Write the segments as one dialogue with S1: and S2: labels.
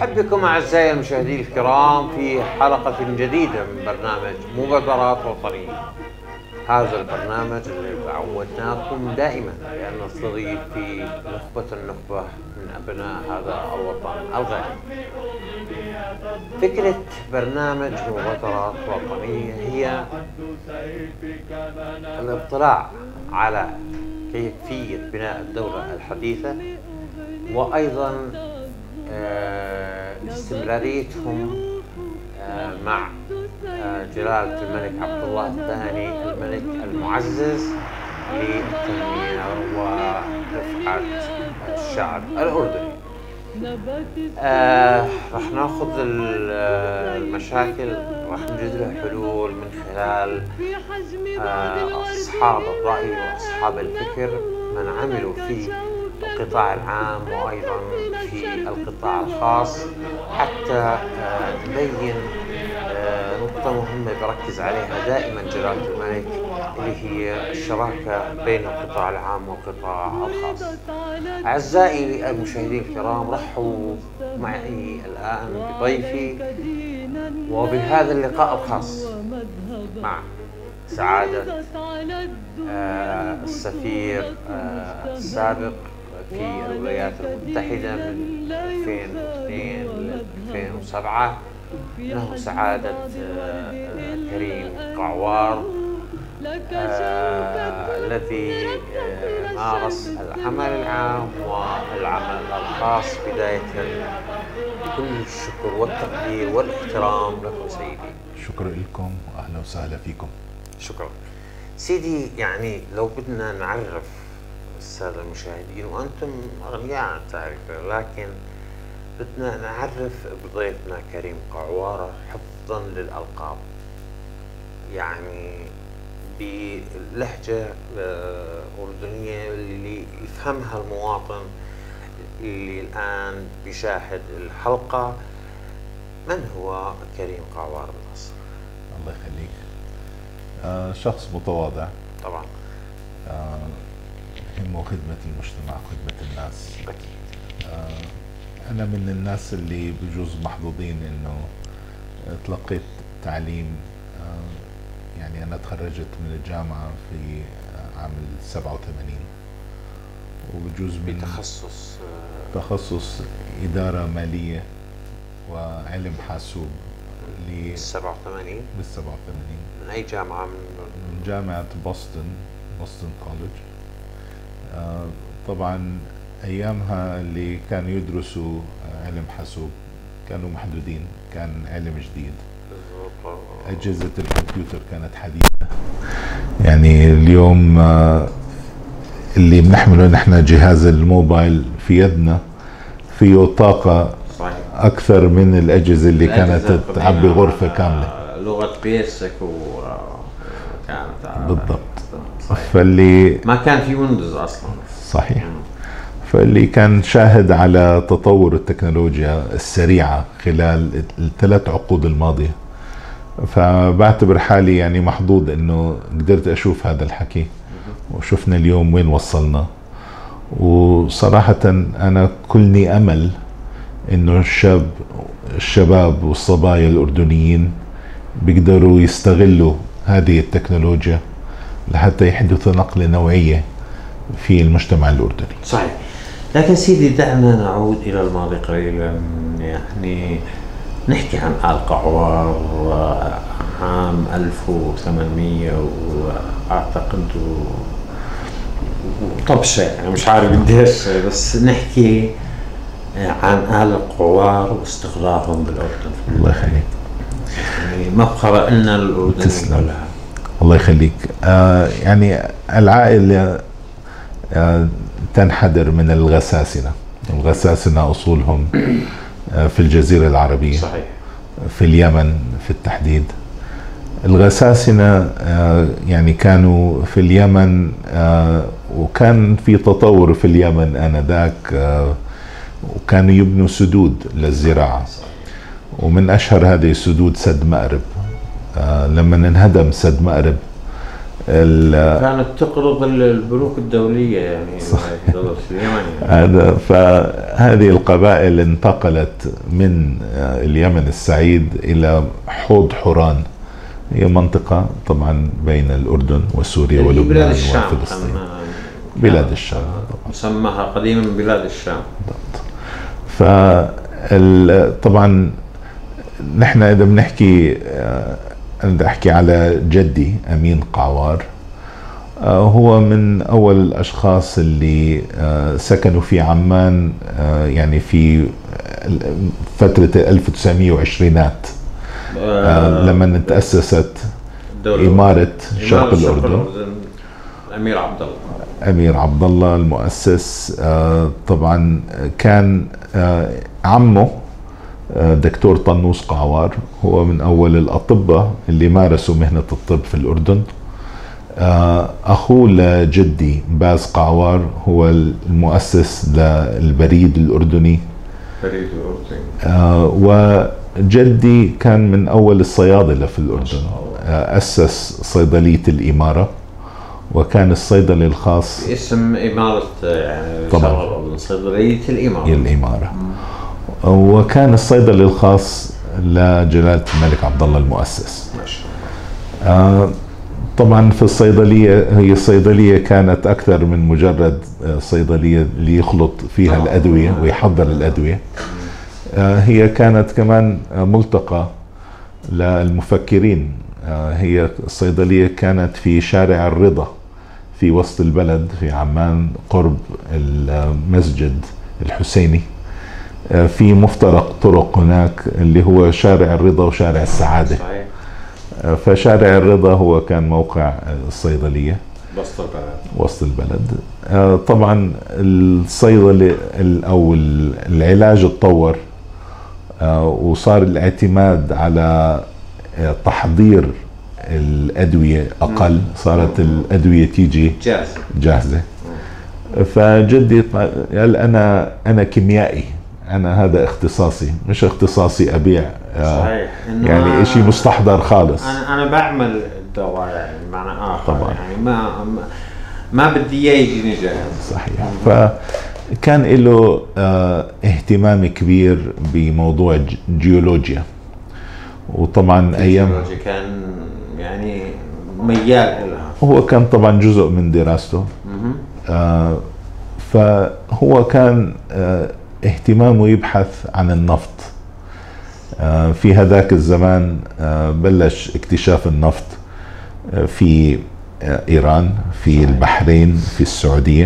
S1: أرحب بكم أعزائي المشاهدين الكرام في حلقة جديدة من برنامج مبادرات وطنية. هذا البرنامج اللي عودناكم دائما بأن نستضيف في نخبة النخبة من أبناء هذا الوطن الغالي. فكرة برنامج مبادرات وطنية هي الاطلاع على كيفية بناء الدولة الحديثة، وأيضا استمراريتهم مع جلالة الملك عبد الله الثاني الملك المعزز للتنمية ورفعة الشعب الأردني. راح ناخذ المشاكل، راح نجد لها حلول من خلال أصحاب الرأي وأصحاب الفكر من عملوا في القطاع العام وأيضا في القطاع الخاص، حتى نبين نقطة مهمة بركز عليها دائما جلالة الملك، اللي هي الشراكة بين القطاع العام والقطاع الخاص. أعزائي المشاهدين الكرام، رحبوا معي الآن بضيفي وبهذا اللقاء الخاص مع سعادة السفير السابق في الولايات المتحدة من 2002 ل 2007، إنه سعادة كريم قعوار، الذي مارس العمل العام والعمل الخاص. بداية كل الشكر والتقدير والاحترام لكم سيدي.
S2: شكرا لكم وأهلا وسهلا فيكم.
S1: شكرا سيدي. يعني لو بدنا نعرف السادة المشاهدين، وأنتم أغنياء عن تعريفه، لكن بدنا نعرف بضيفنا كريم قعوار حفظا للألقاب، يعني بلهجة أردنية اللي يفهمها المواطن اللي الآن بيشاهد الحلقة. من هو كريم قعوار بالأصل؟
S2: الله يخليك. شخص متواضع
S1: طبعا،
S2: همه خدمة المجتمع، خدمة الناس. أنا من الناس اللي بجوز محظوظين إنه تلقيت تعليم. يعني أنا تخرجت من الجامعة في عام 87، وبجوز من تخصص إدارة مالية وعلم حاسوب.
S1: بال 87 من أي جامعة؟
S2: من جامعة بوسطن كوليدج. طبعا أيامها اللي كانوا يدرسوا علم حاسوب كانوا محدودين، كان علم جديد. أجهزة الكمبيوتر كانت حديثة. يعني اليوم اللي بنحمله نحن جهاز الموبايل في يدنا فيه طاقة أكثر من الأجهزة اللي كانت تعبي غرفة كاملة.
S1: لغة بيسك وكانت
S2: بالضبط. فاللي
S1: ما كان في ويندوز أصلا.
S2: صحيح. فاللي كان شاهد على تطور التكنولوجيا السريعة خلال الثلاث عقود الماضية. فبعتبر حالي يعني محظوظ انه قدرت اشوف هذا الحكي، وشفنا اليوم وين وصلنا. وصراحة انا كلني امل انه الشباب والصبايا الاردنيين بيقدروا يستغلوا هذه التكنولوجيا لحتى يحدثوا نقلة نوعية في المجتمع الأردني.
S1: صحيح. لكن سيدي دعنا نعود إلى الماضي قليلا. يعني نحكي عن آل قعوار عام 1800 وأعتقد طبشة، يعني مش عارف قديش، بس نحكي عن آل قعوار واستقرارهم بالأردن.
S2: الله يخليك.
S1: يعني مفخرة لنا الأردن كلها.
S2: الله يخليك. يعني العائلة تنحدر من الغساسنة أصولهم في الجزيرة العربية.
S1: صحيح.
S2: في اليمن في التحديد. الغساسنة يعني كانوا في اليمن، وكان في تطور في اليمن آنذاك، وكانوا يبنوا سدود للزراعة. ومن أشهر هذه السدود سد مأرب. لما انهدم سد مأرب
S1: كانت تقرض البنوك الدولية يعني دولة اليمن
S2: هذا فهذه القبائل انتقلت من اليمن السعيد إلى حوض حوران، هي منطقة طبعا بين الأردن وسوريا ولبنان وفلسطين. بلاد الشام
S1: مسماها قديما بلاد الشام.
S2: طبعا نحن إذا بنحكي، أنا بدي أحكي على جدي أمين قعوار، هو من أول الأشخاص اللي سكنوا في عمان، يعني في فترة 1920 لما تأسست إمارة شرق الأردن.
S1: الأمير عبد الله،
S2: أمير عبد الله المؤسس. طبعا كان عمه دكتور طنوس قعوار هو من أول الأطباء اللي مارسوا مهنة الطب في الأردن. أخوه لجدي باز قعوار هو المؤسس للبريد الأردني. وجدي كان من أول الصيادلة في الأردن، أسس صيدلية الإمارة، وكان الصيدلي الخاص
S1: اسم إمارة يعني
S2: طبعا
S1: صيدلية الإمارة.
S2: الإمارة. وكان الصيدلي الخاص لجلالة الملك عبد الله المؤسس. طبعا في الصيدلية، هي الصيدلية كانت أكثر من مجرد صيدلية اللي يخلط فيها الأدوية ويحضر الأدوية، هي كانت كمان ملتقى للمفكرين. هي الصيدلية كانت في شارع الرضا في وسط البلد في عمان قرب المسجد الحسيني، في مفترق طرق هناك اللي هو شارع الرضا وشارع السعادة. فشارع الرضا هو كان موقع الصيدلية وسط البلد. طبعا الصيدلة أو العلاج اتطور، وصار الاعتماد على تحضير الأدوية أقل، صارت الأدوية تيجي جاهزة. فجدي قال أنا كيميائي، أنا هذا اختصاصي، مش اختصاصي أبيع
S1: صحيح.
S2: يعني إشي مستحضر خالص.
S1: أنا بعمل الدواء يعني معنى آخر
S2: طبعا.
S1: يعني ما بدي إياه يجيني جاهز.
S2: صحيح. فكان له اهتمام كبير بموضوع الجيولوجيا، وطبعا أيام
S1: كان يعني ميال لها.
S2: هو كان طبعا جزء من دراسته. فهو كان اهتمامه يبحث عن النفط. في هذاك الزمان بلش اكتشاف النفط في إيران، في البحرين، في السعودية.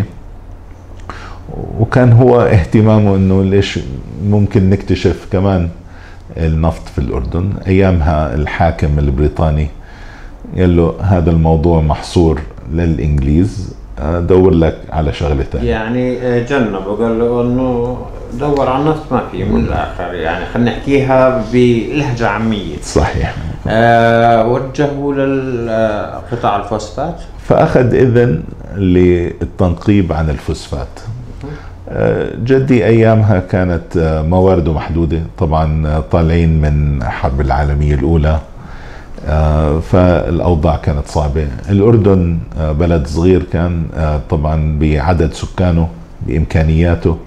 S2: وكان هو اهتمامه انه ليش ممكن نكتشف كمان النفط في الأردن. أيامها الحاكم البريطاني قال له هذا الموضوع محصور للإنجليز، دور لك على شغلة ثانية. يعني
S1: جنب وقال له انه دور على النفط ما في من الآخر، يعني خلينا نحكيها بلهجة عامية.
S2: صحيح.
S1: وجهوا للقطاع الفوسفات،
S2: فأخذ إذن للتنقيب عن الفوسفات. جدي أيامها كانت موارده محدودة، طبعا طالعين من الحرب العالمية الأولى، فالأوضاع كانت صعبة. الأردن بلد صغير كان طبعا بعدد سكانه بإمكانياته،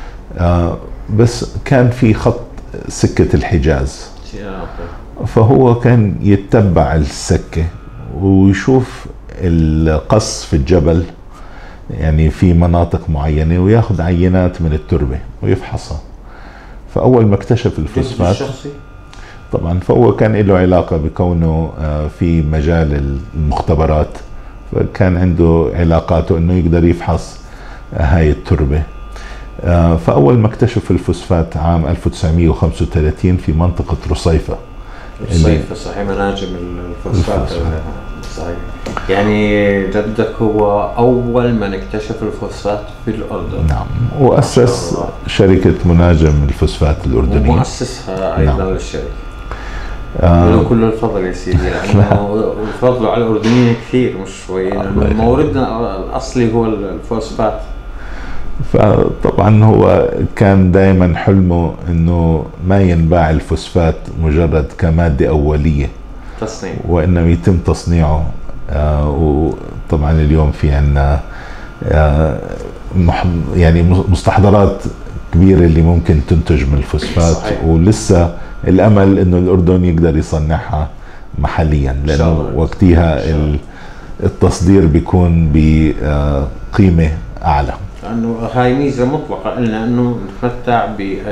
S2: بس كان في خط سكة الحجاز، فهو كان يتبع السكة ويشوف القص في الجبل يعني في مناطق معينة، وياخذ عينات من التربة ويفحصها. فأول ما اكتشف الفوسفات طبعا، فهو كان له علاقة بكونه في مجال المختبرات، فكان عنده علاقاته انه يقدر يفحص هاي التربة. فأول ما اكتشف الفوسفات عام 1935 في منطقة رصيفة.
S1: صحيح، مناجم الفوسفات. صحيح. يعني جدك هو أول من اكتشف الفوسفات في الأردن.
S2: نعم، وأسس شركة مناجم الفوسفات الأردنية،
S1: ومؤسسها أيضا نعم. للشركة. له كل الفضل يا سيدي، لأنه الفضل على الأردنيين كثير مش شوي، لأنه موردنا الأصلي هو الفوسفات.
S2: فطبعا هو كان دائما حلمه انه ما ينباع الفوسفات مجرد كمادة أولية
S1: تصنيع،
S2: وإنما يتم تصنيعه وطبعا اليوم في عنا يعني مستحضرات كبيرة اللي ممكن تنتج من الفوسفات. صحيح. ولسه الأمل إنه الأردن يقدر يصنعها محليا، لأنه وقتها التصدير بيكون بقيمة أعلى.
S1: لأنه هاي ميزة مطلقة لنا إنه نتمتع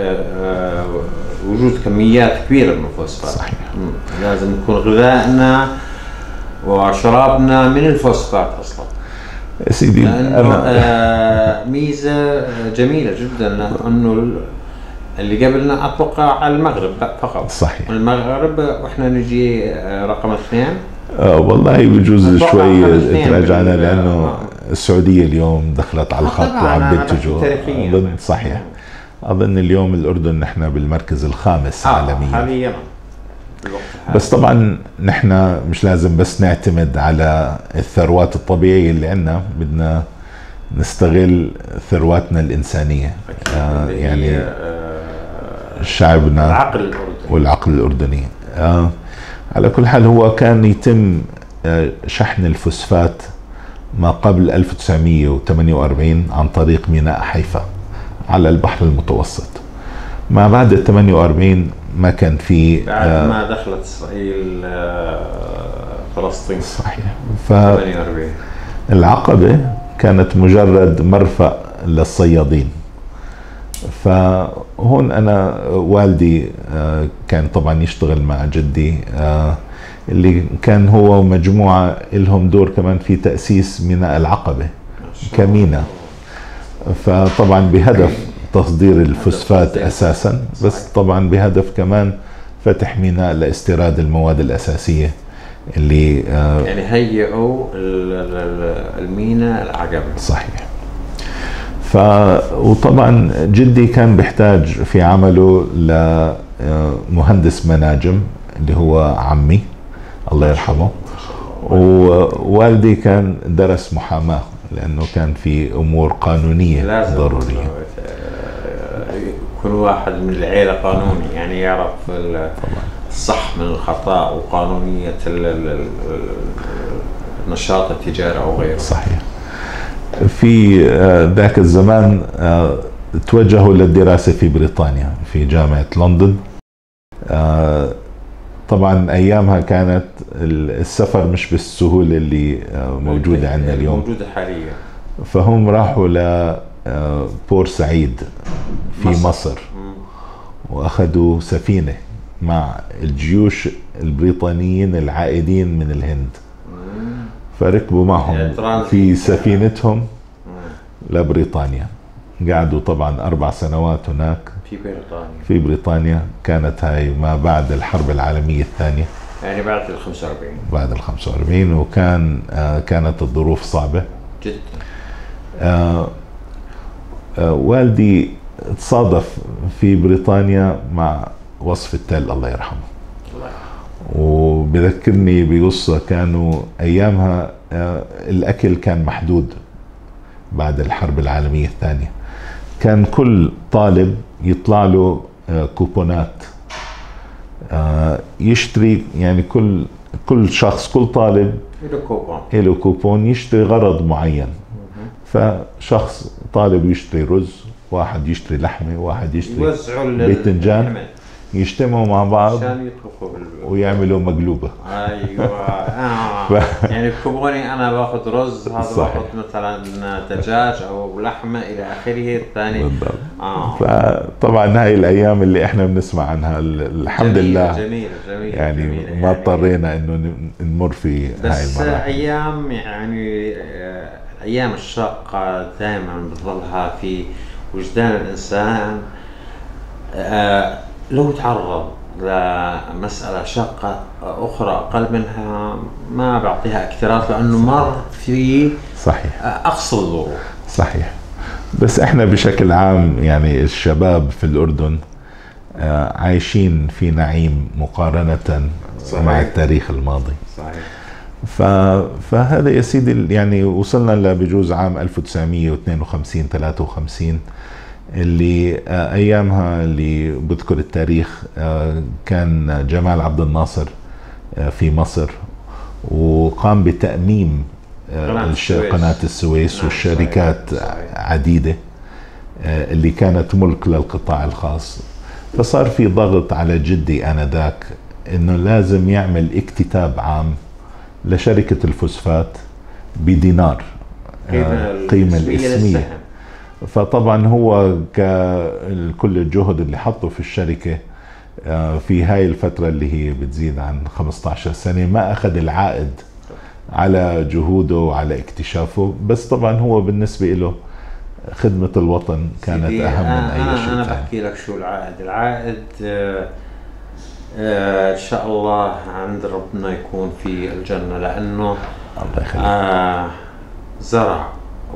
S1: بوجود كميات كبيرة من الفوسفات.
S2: صحيح.
S1: لازم يكون غذائنا وشرابنا من الفوسفات أصلا.
S2: سيدي
S1: لأنه ميزة جميلة جدا، لأنه اللي قبلنا أتوقع على المغرب فقط.
S2: صحيح.
S1: المغرب وإحنا نجي رقم 2.
S2: والله بجوز شوي تراجعنا، لأنه السعودية اليوم دخلت على الخط وعم بينتجوا. صحيح. أظن اليوم الأردن نحن بالمركز الخامس عالميا
S1: حاليا.
S2: بس طبعا نحن مش لازم بس نعتمد على الثروات الطبيعية اللي عندنا، بدنا نستغل ثرواتنا الإنسانية. يعني شعبنا
S1: العقل الأردني
S2: والعقل الأردني. على كل حال هو كان يتم شحن الفوسفات ما قبل 1948 عن طريق ميناء حيفا على البحر المتوسط. ما بعد 48 ما كان في
S1: بعد ما دخلت إسرائيل فلسطين.
S2: صحيح.
S1: 48
S2: العقبة كانت مجرد مرفأ للصيادين. فهون أنا والدي كان طبعا يشتغل مع جدي، اللي كان هو ومجموعة لهم دور كمان في تأسيس ميناء العقبة كميناء. فطبعا بهدف تصدير الفوسفات أساسا، بس طبعا بهدف كمان فتح ميناء لاستيراد المواد الأساسية اللي
S1: يعني هيئوا الميناء العقبة.
S2: صحيح. وطبعا جدي كان بيحتاج في عمله لمهندس مناجم اللي هو عمي الله يرحمه، ووالدي كان درس محاماة لأنه كان في أمور قانونية ضرورية.
S1: كل واحد من العيلة قانوني، يعني يعرف الصح من الخطأ وقانونية النشاط التجاري أو غيره.
S2: صحيح. في ذاك الزمان توجهوا للدراسة في بريطانيا في جامعة لندن. طبعا أيامها كانت السفر مش بالسهولة اللي موجودة عندنا اليوم،
S1: موجودة حاليا.
S2: فهم راحوا لبورسعيد في مصر وأخذوا سفينة مع الجيوش البريطانيين العائدين من الهند، فركبوا معهم في سفينتهم لبريطانيا. قعدوا طبعا 4 سنوات هناك في بريطانيا. كانت هاي ما بعد الحرب العالمية الثانية،
S1: يعني بعد ال 45.
S2: بعد ال 45. وكان كانت الظروف صعبة جدا. والدي تصادف في بريطانيا مع وصف التل الله يرحمه، وبذكرني بقصة. كانوا أيامها الأكل كان محدود بعد الحرب العالمية الثانية. كان كل طالب يطلع له كوبونات يشتري، يعني كل شخص كل طالب له كوبون يشتري غرض معين. فشخص طالب يشتري رز، واحد يشتري لحمة، واحد يشتري باذنجان، يجتمعوا مع بعض
S1: عشان يطبخوا
S2: ويعملوا مقلوبة.
S1: ايوه. يعني بكوبوني انا باخذ رز، هذا باخذ مثلا دجاج او لحمه الى اخره الثاني.
S2: بالضبط. فطبعا هاي الايام اللي احنا بنسمع عنها الحمد لله
S1: جميله
S2: يعني
S1: جميلة
S2: ما اضطرينا انه نمر في هاي
S1: بس
S2: المراحل.
S1: ايام يعني الايام الشاقه دائما بتظلها في وجدان الانسان. لو تعرض لمسألة شاقة أخرى أقل منها ما بعطيها اكتراث، لأنه مر في
S2: صحيح
S1: أقصى الظروف.
S2: صحيح. بس احنا بشكل عام يعني الشباب في الأردن عايشين في نعيم مقارنة صحيح. مع التاريخ الماضي.
S1: صحيح.
S2: فهذا يا سيدي يعني وصلنا لبجوز عام 1952 53 اللي ايامها اللي بذكر التاريخ كان جمال عبد الناصر في مصر، وقام بتأميم قناة السويس
S1: نعم
S2: والشركات
S1: صحيح.
S2: عديدة اللي كانت ملك للقطاع الخاص. فصار في ضغط على جدي آنذاك إنه لازم يعمل اكتتاب عام لشركة الفوسفات بدينار قيمة الإسمية. فطبعا هو كل الجهد اللي حطه في الشركة في هاي الفترة اللي هي بتزيد عن 15 سنة ما أخذ العائد على جهوده وعلى اكتشافه. بس طبعا هو بالنسبة له خدمة الوطن كانت أهم من أي شيء.
S1: أنا بحكي لك شو العائد إن شاء الله عند ربنا يكون في الجنة، لأنه
S2: الله يخليك
S1: زرع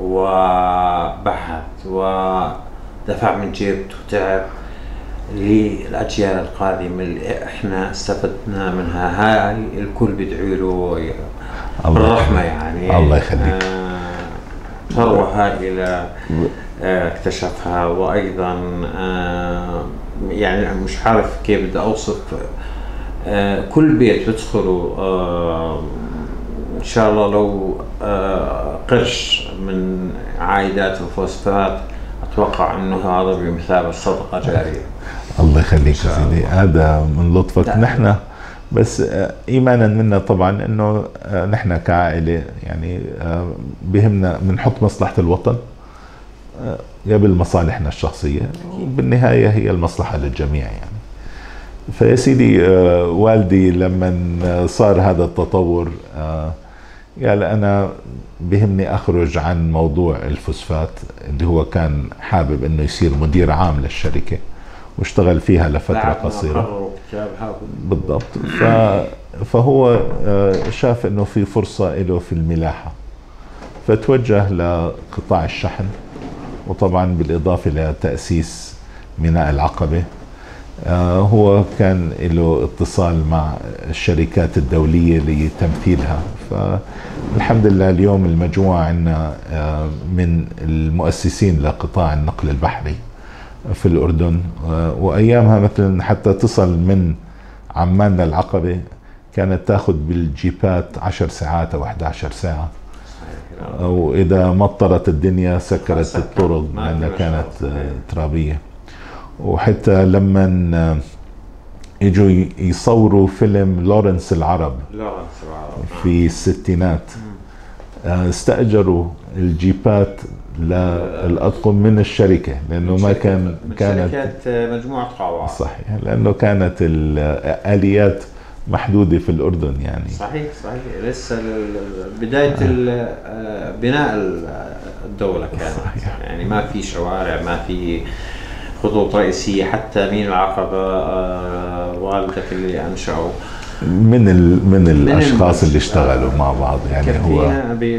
S1: وبحث ودفع من جيبته وتعب للأجيال القادمة اللي احنا استفدنا منها. هاي الكل بيدعي له بالرحمة يعني.
S2: الله يخليك.
S1: ثروة هائلة اكتشفها، وأيضا يعني مش عارف كيف بدي أوصف. كل بيت بدخله إن شاء الله لو قرش من عائدات الفوسفات أتوقع إنه هذا بمثابة صدقة جارية.
S2: الله يخليك سيدي، هذا من لطفك. نحن بس إيمانا منا طبعا إنه نحن كعائلة يعني بهمنا بنحط مصلحة الوطن قبل مصالحنا الشخصية، وبالنهاية هي المصلحة للجميع يعني. فيا سيدي والدي لما صار هذا التطور قال أنا بهمني أخرج عن موضوع الفوسفات اللي هو كان حابب إنه يصير مدير عام للشركة، واشتغل فيها لفترة قصيرة بالضبط. فهو شاف إنه في فرصة له في الملاحة، فتوجه لقطاع الشحن، وطبعا بالإضافة لتأسيس ميناء العقبة. هو كان له اتصال مع الشركات الدولية لتمثيلها. فالحمد لله اليوم المجموعة عندنا من المؤسسين لقطاع النقل البحري في الأردن. وأيامها مثلا حتى تصل من عمان للعقبة كانت تاخذ بالجيبات 10 ساعات أو 11 ساعة، وإذا مطرت الدنيا سكرت الطرق لأنها كانت ترابية. وحتى لما اجوا يصوروا فيلم لورنس العرب في الستينات استأجروا الجيبات للأطقم من الشركة، لأنه ما كانت
S1: شركة مجموعة قاوار.
S2: صحيح، لأنه كانت الآليات محدودة في الأردن يعني.
S1: صحيح لسه بداية بناء الدولة كانت صحيح. يعني ما في شوارع، ما في خطوط رئيسية. حتى مين العقبة والدك اللي أنشأوا من
S2: الأشخاص اللي اشتغلوا مع بعض يعني. هو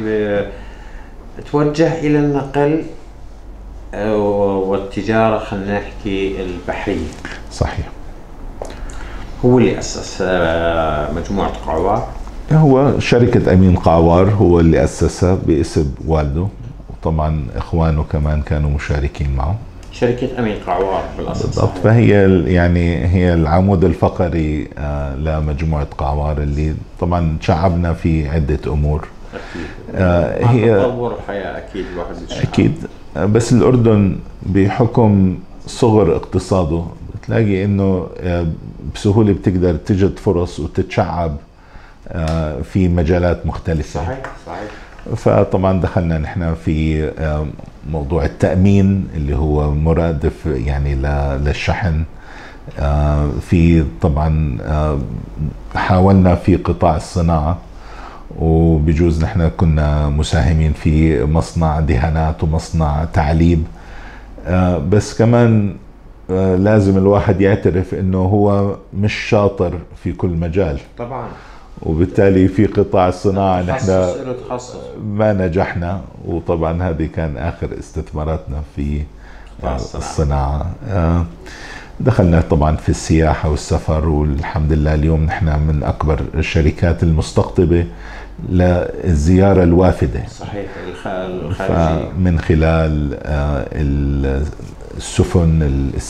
S1: توجه إلى النقل والتجارة، خلينا نحكي البحرية.
S2: صحيح.
S1: هو اللي أسس مجموعة قاوار.
S2: هو شركة أمين قاوار هو اللي أسسها باسم والده، وطبعا إخوانه كمان كانوا مشاركين معه.
S1: شركة أمين قاوار بالأصل.
S2: بالضبط. فهي يعني هي العمود الفقري لمجموعة قاوار اللي طبعا شعبنا في عدة أمور.
S1: أكيد. هي تطور الحياة أكيد الواحد
S2: أكيد. بس الأردن بحكم صغر اقتصاده بتلاقي إنه بسهولة بتقدر تجد فرص وتتشعب في مجالات مختلفة.
S1: صحيح.
S2: فطبعا دخلنا نحن في موضوع التأمين اللي هو مرادف يعني للشحن. في طبعا حاولنا في قطاع الصناعة، وبجوز نحن كنا مساهمين في مصنع دهانات ومصنع تعليب. بس كمان لازم الواحد يعترف انه هو مش شاطر في كل مجال
S1: طبعا،
S2: وبالتالي في قطاع الصناعة نحن ما نجحنا. وطبعا هذه كان آخر استثماراتنا في الصناعة. دخلنا طبعا في السياحة والسفر، والحمد لله اليوم نحن من أكبر الشركات المستقطبة للزيارة الوافدة.
S1: صحيح. الخارجية
S2: من خلال السفن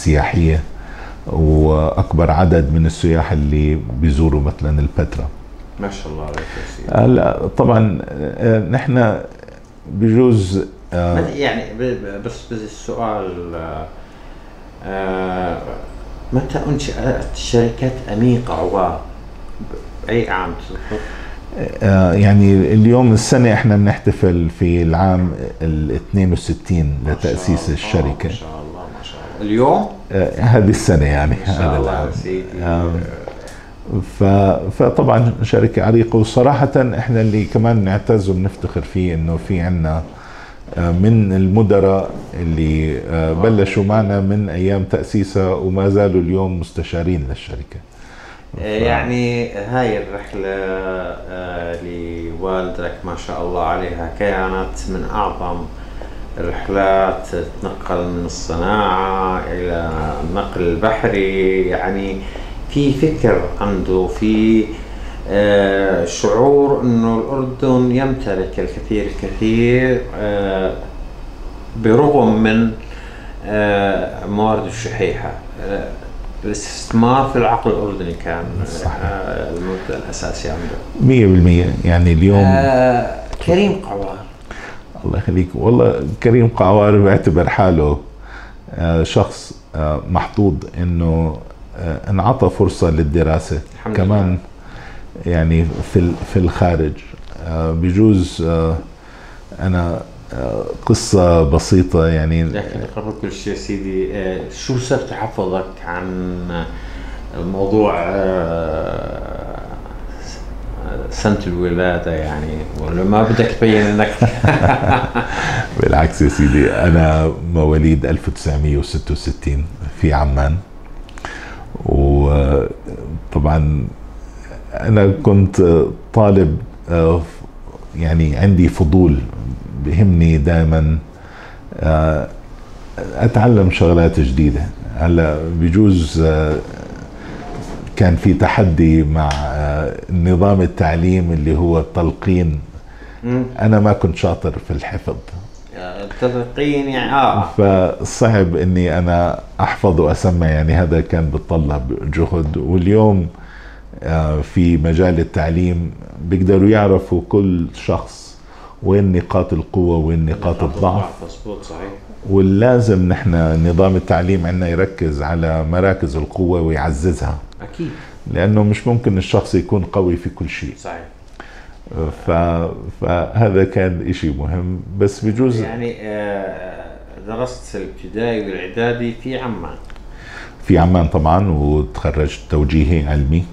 S2: السياحية، وأكبر عدد من السياح اللي بيزوروا مثلا البتراء.
S1: ما شاء الله عليك يا سيدي.
S2: هلا طبعا نحن بجوز
S1: يعني بس السؤال، متى أنشأت شركة أميق عوار؟ أي عام تذكر؟
S2: يعني اليوم السنة احنا بنحتفل في العام ال 62 لتأسيس الشركة.
S1: ما شاء الله ما شاء الله. اليوم؟
S2: هذه السنة يعني
S1: ما شاء الله يا سيدي.
S2: فطبعا شركة عريقة، وصراحة احنا اللي كمان نعتز وبنفتخر فيه انه في عنا من المدراء اللي بلشوا معنا من ايام تأسيسها وما زالوا اليوم مستشارين للشركة.
S1: يعني هاي الرحلة لوالدك ما شاء الله عليها كانت من أعظم الرحلات، تنقل من الصناعة إلى النقل البحري، يعني في فكر عنده، في شعور أنه الأردن يمتلك الكثير برغم من موارد الشحيحة. الاستثمار في العقل الأردني كان المبدأ الأساسي عنده
S2: 100%. يعني اليوم
S1: كريم قعوار،
S2: الله يخليك، والله كريم قعوار بيعتبر حاله شخص محظوظ انه انعطى فرصة للدراسة كمان لله. يعني في الخارج بجوز انا قصة بسيطة يعني.
S1: لكن قبل كل شيء سيدي، شو سر تحفظك عن موضوع سنة الولادة يعني، ولا ما بدك تبين انك
S2: بالعكس يا سيدي، انا مواليد 1966 في عمان، وطبعا انا كنت طالب يعني عندي فضول، بهمني دائما اتعلم شغلات جديدة. هلا بجوز كان في تحدي مع نظام التعليم اللي هو التلقين. انا ما كنت شاطر في الحفظ،
S1: التلقين يعني
S2: فصعب اني انا احفظ واسمع، يعني هذا كان بتطلب جهد. واليوم في مجال التعليم بيقدروا يعرفوا كل شخص وين نقاط القوة وين نقاط الضعف.
S1: مظبوط صحيح.
S2: واللازم نحن نظام التعليم عندنا يركز على مراكز القوة ويعززها.
S1: أكيد.
S2: لأنه مش ممكن الشخص يكون قوي في كل شيء.
S1: صحيح.
S2: فهذا كان إشي مهم. بس بجوز
S1: يعني درست الابتدائي والإعدادي في عمان.
S2: في عمان طبعا، وتخرجت توجيهي علمي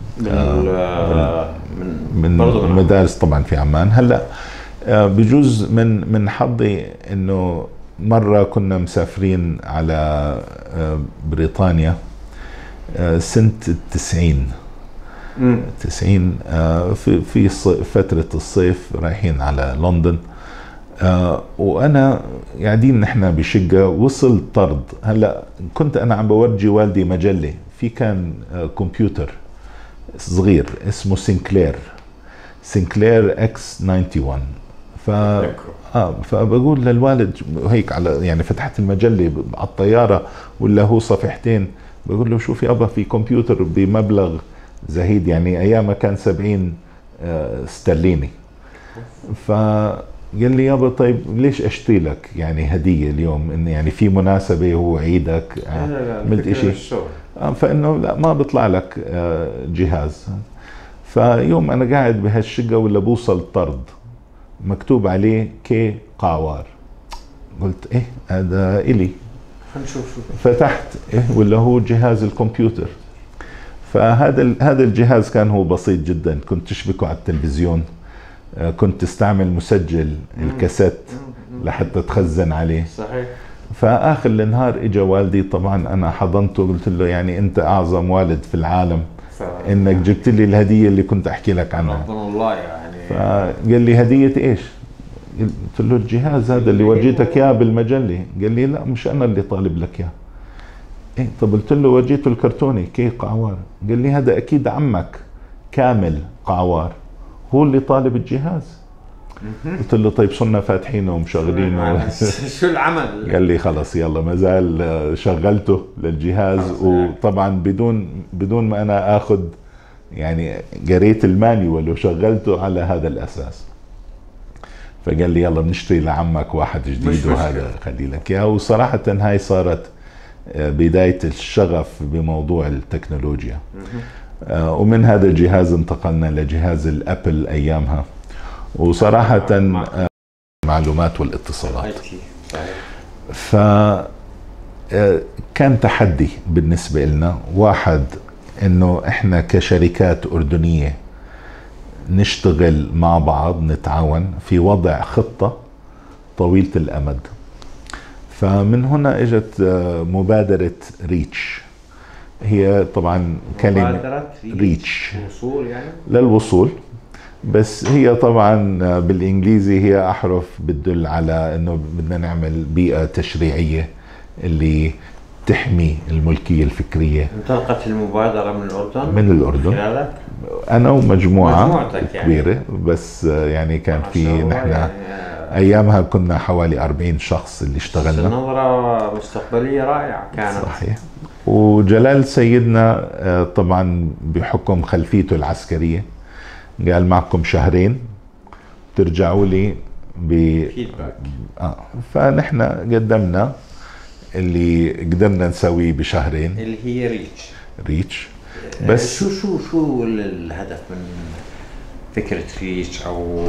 S2: من مدارس طبعا في عمان. هلا بجوز من حظي انه مرة كنا مسافرين على بريطانيا سنة 90 في فترة الصيف، رايحين على لندن، وانا قاعدين نحن بشقة، وصل طرد. هلا كنت انا عم بورجي والدي مجلة، في كان كمبيوتر صغير اسمه سينكلير اكس 91. فبقول للوالد هيك على يعني فتحت المجله على الطياره ولا هو صفحتين، بقول له شوفي ابا في كمبيوتر بمبلغ زهيد، يعني ايامها كان 70 استرليني. فقال لي يابا طيب ليش اشتري لك يعني هديه اليوم، إن يعني في مناسبه هو عيدك عملت شيء، فانه لا ما بيطلع لك جهاز. فيوم انا قاعد بهالشقه ولا بوصل طرد مكتوب عليه كي قعوار، قلت ايه هذا الي،
S1: هنشوف.
S2: فتحت ايه ولا هو جهاز الكمبيوتر. فهذا الجهاز كان هو بسيط جدا، كنت تشبكه على التلفزيون، كنت تستعمل مسجل الكاسيت لحتى تخزن عليه.
S1: صحيح.
S2: فاخر النهار اجى والدي، طبعا انا حضنته قلت له يعني انت اعظم والد في العالم انك جبت لي الهديه اللي كنت احكي لك عنها.
S1: ربنا الله يعني.
S2: فقال لي هديه ايش؟ قلت له الجهاز هذا اللي ورجيتك اياه بالمجله. قال لي لا مش انا اللي طالب لك اياه. ايه طب قلت له ورجيته الكرتوني كي قعوار. قال لي هذا اكيد عمك كامل قعوار هو اللي طالب الجهاز. قلت له طيب صرنا فاتحينه ومشغلينه
S1: شو العمل؟
S2: قال لي خلص يلا، ما زال شغلته للجهاز، وطبعا بدون ما انا اخذ يعني قريت المانيوال وشغلته على هذا الأساس. فقال لي يلا بنشتري لعمك واحد جديد وهذا خلي لك اياه. وصراحة هاي صارت بداية الشغف بموضوع التكنولوجيا. ومن هذا الجهاز انتقلنا لجهاز الأبل أيامها، وصراحة معلومات والاتصالات. فكان تحدي بالنسبة لنا، واحد انه احنا كشركات أردنية نشتغل مع بعض، نتعاون في وضع خطة طويلة الأمد. فمن هنا اجت مبادرة ريتش. هي طبعا كلمة ريتش
S1: وصول يعني
S2: للوصول، بس هي طبعا بالانجليزي هي احرف بتدل على انه بدنا نعمل بيئة تشريعية اللي تحمي الملكية الفكرية.
S1: انطلقت المبادرة من الأردن؟
S2: من الأردن
S1: خلالك؟
S2: أنا ومجموعة
S1: يعني
S2: كبيرة، بس يعني كان في نحن
S1: يعني
S2: أيامها كنا حوالي 40 شخص اللي اشتغلنا.
S1: نظرة مستقبلية رائعة كانت.
S2: صحيح. وجلال سيدنا طبعا بحكم خلفيته العسكرية قال معكم شهرين ترجعوا لي
S1: فيدباك.
S2: فنحن قدمنا اللي قدرنا نسويه بشهرين،
S1: اللي هي
S2: ريتش. بس
S1: شو الهدف من فكرة ريتش، او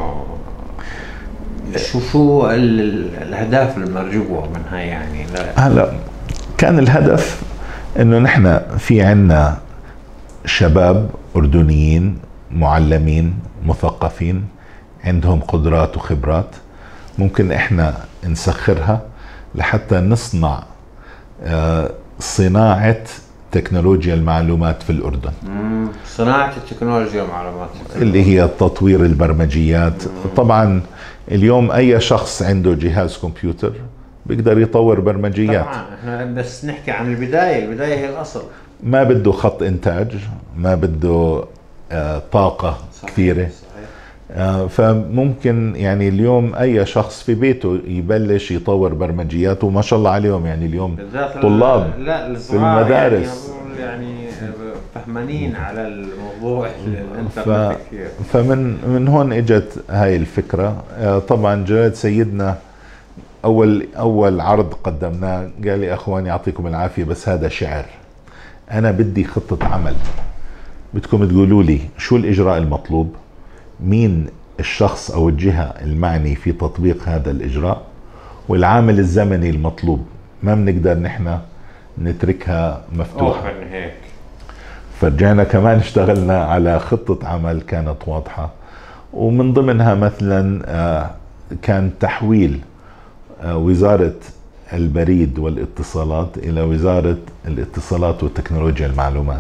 S1: شو الاهداف المرجوة منها يعني؟
S2: هلا كان الهدف انه نحن في عنا شباب اردنيين معلمين مثقفين عندهم قدرات وخبرات ممكن احنا نسخرها لحتى نصنع صناعة تكنولوجيا المعلومات في الأردن.
S1: صناعة التكنولوجيا المعلومات
S2: اللي هي تطوير البرمجيات. طبعا اليوم أي شخص عنده جهاز كمبيوتر بيقدر يطور برمجيات.
S1: طبعا احنا بس نحكي عن البداية هي الأصل.
S2: ما بده خط إنتاج، ما بده طاقة صحيح. كثيرة. فممكن يعني اليوم اي شخص في بيته يبلش يطور برمجيات، وما شاء الله عليهم يعني اليوم طلاب في المدارس
S1: يعني فهمانين على الموضوع
S2: فمن هون اجت هاي الفكرة. طبعا جلالة سيدنا اول عرض قدمناه قال لي اخوان يعطيكم العافية بس هذا شعر، انا بدي خطة عمل، بدكم تقولوا لي شو الاجراء المطلوب، مين الشخص او الجهة المعني في تطبيق هذا الاجراء، والعامل الزمني المطلوب، ما بنقدر نحن نتركها مفتوحة.
S1: هيك.
S2: فرجعنا كمان اشتغلنا على خطة عمل كانت واضحة، ومن ضمنها مثلا كان تحويل وزارة البريد والاتصالات الى وزارة الاتصالات وتكنولوجيا المعلومات.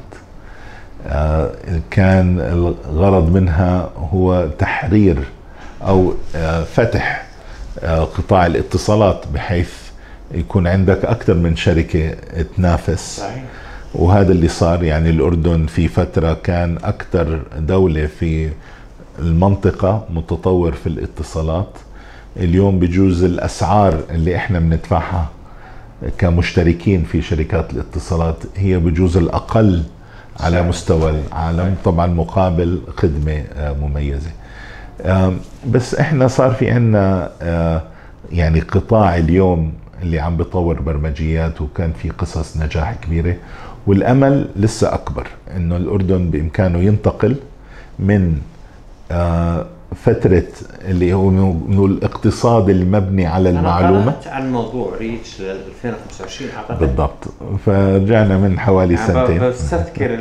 S2: كان الغرض منها هو تحرير او فتح قطاع الاتصالات بحيث يكون عندك اكثر من شركة تنافس.
S1: صحيح.
S2: وهذا اللي صار. يعني الأردن في فترة كان أكثر دولة في المنطقة متطور في الاتصالات. اليوم بجوز الأسعار اللي احنا بندفعها كمشتركين في شركات الاتصالات هي بجوز الأقل على مستوى العالم، طبعا مقابل خدمة مميزة. بس احنا صار في عنا يعني قطاع اليوم اللي عم بيطور برمجيات، وكان في قصص نجاح كبيرة، والأمل لسه أكبر إنه الأردن بإمكانه ينتقل من فترة اللي هو من الاقتصاد المبني على المعلومة.
S1: أنا قرأت عن موضوع ريتش 2025 أعتقد.
S2: بالضبط. فرجعنا من حوالي سنتين.
S1: بستذكر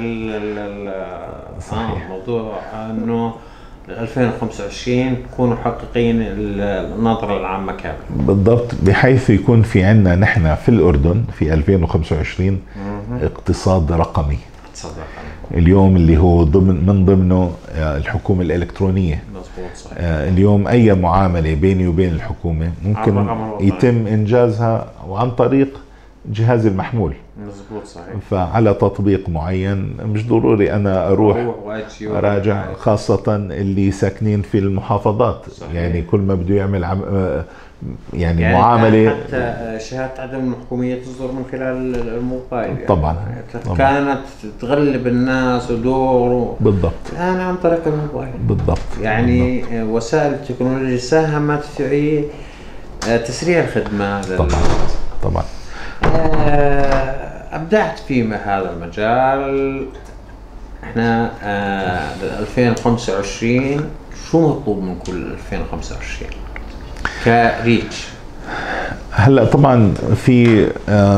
S1: صحيح. موضوع إنه 2025 تكونوا محققين النظرة العامة كاملة.
S2: بالضبط، بحيث يكون في عنا نحن في الأردن في 2025 اقتصاد رقمي. اليوم اللي هو من ضمنه الحكومة الإلكترونية.
S1: مظبوط صحيح.
S2: اليوم أي معاملة بيني وبين الحكومة ممكن يتم إنجازها عن طريق جهاز المحمول.
S1: مظبوط صحيح.
S2: فعلى تطبيق معين، مش ضروري أنا أروح أراجع، خاصة اللي ساكنين في المحافظات. صحيح. يعني كل ما بده يعمل يعني معامله.
S1: حتى شهاده عدم الحكوميه تصدر من خلال الموبايل يعني.
S2: طبعا
S1: كانت تغلب الناس ودور
S2: بالضبط
S1: الان عن طريق الموبايل
S2: بالضبط.
S1: يعني بالضبط. وسائل التكنولوجيا ساهمت في تسريع الخدمه
S2: طبعا طبعا.
S1: ابدعت في هذا المجال. احنا 2025 شو مطلوب من كل 2025 كريتش؟
S2: هلا طبعا في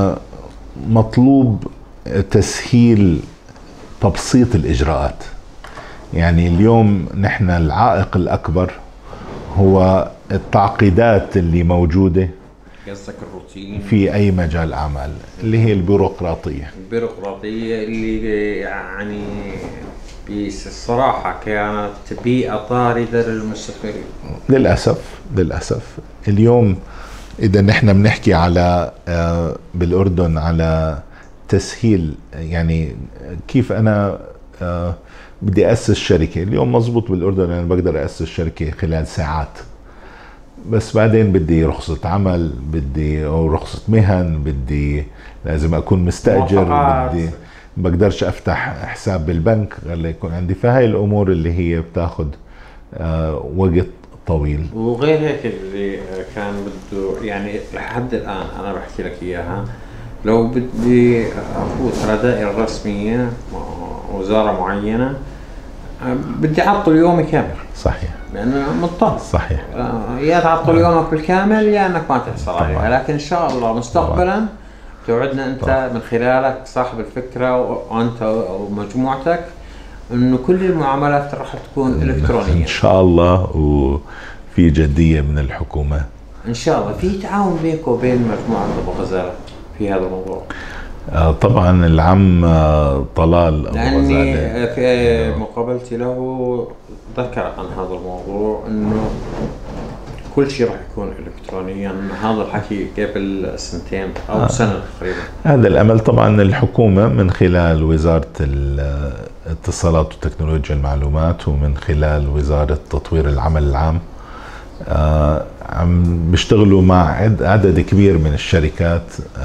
S2: مطلوب تسهيل تبسيط الاجراءات. يعني اليوم نحن العائق الاكبر هو التعقيدات اللي موجوده
S1: قصدك الروتين
S2: في اي مجال اعمال، اللي هي البيروقراطيه
S1: اللي يعني بصراحه كانت بيئه طارده للمستثمرين.
S2: للاسف اليوم اذا نحن بنحكي على بالاردن على تسهيل، يعني كيف انا بدي اسس شركه اليوم، مزبوط بالاردن انا بقدر اسس شركه خلال ساعات، بس بعدين بدي رخصة عمل، بدي او رخصة مهن، بدي لازم اكون مستأجر، بدي بقدرش افتح حساب بالبنك غير يكون عندي. فهاي الامور اللي هي بتاخذ وقت طويل.
S1: وغير هيك اللي كان بده يعني لحد الان انا بحكي لك اياها، لو بدي افوت على دائرة رسمية وزارة معينة بدي اعطل يومي كامل.
S2: صحيح.
S1: لانه مضطر.
S2: صحيح.
S1: يا تعطل يومك بالكامل يا انك ما تحصل عليها، لكن ان شاء الله مستقبلا توعدنا انت من خلالك صاحب الفكرة وانت ومجموعتك انه كل المعاملات راح تكون الكترونية
S2: ان شاء الله، وفي جدية من الحكومة
S1: ان شاء الله. في تعاون بينك وبين مجموعة ابو غزالة في هذا الموضوع؟
S2: طبعا العم طلال ابو
S1: لاني في مقابلتي له ذكر عن هذا الموضوع انه كل شيء راح يكون الكترونيا. هذا الحكي قبل سنتين او سنه تقريبا.
S2: هذا الامل طبعا الحكومه من خلال وزاره الاتصالات وتكنولوجيا المعلومات ومن خلال وزاره تطوير العمل العام عم بيشتغلوا مع عدد كبير من الشركات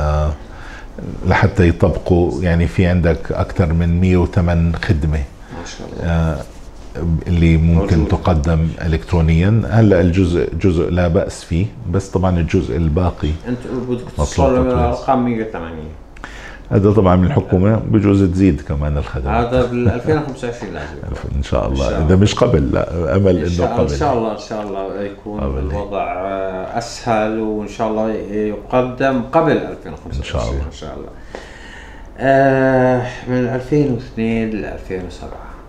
S2: لحتى يطبقوا. يعني في عندك اكثر من 108 خدمه
S1: ما شاء الله
S2: اللي ممكن
S1: موجود.
S2: تقدم الكترونيا. هلا الجزء لا باس فيه، بس طبعا الجزء الباقي
S1: انت بدك توصل للارقام 180.
S2: هذا طبعا من الحكومه، بجوز تزيد كمان الخدمات.
S1: هذا بال 2025 لازم
S2: ان شاء الله. اذا مش قبل، لا امل انه قبل.
S1: ان شاء الله يكون الوضع اسهل، وان شاء الله يقدم قبل 2025 ان شاء الله. من 2002 ل 2007